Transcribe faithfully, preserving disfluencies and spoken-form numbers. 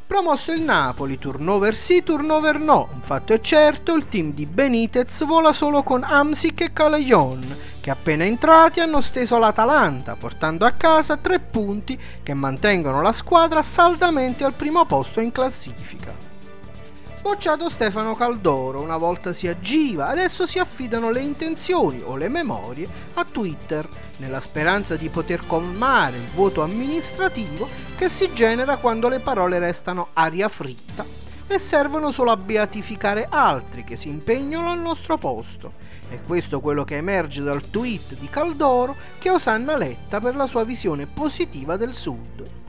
Promosso il Napoli, turnover sì, turnover no. Un fatto è certo, il team di Benitez vola solo con Hamsik e Calajon, che appena entrati hanno steso l'Atalanta, portando a casa tre punti che mantengono la squadra saldamente al primo posto in classifica. Bocciato Stefano Caldoro, una volta si agiva, adesso si affidano le intenzioni o le memorie a Twitter, nella speranza di poter colmare il vuoto amministrativo che si genera quando le parole restano aria fritta e servono solo a beatificare altri che si impegnano al nostro posto. E questo è quello che emerge dal tweet di Caldoro che osanna Letta per la sua visione positiva del Sud.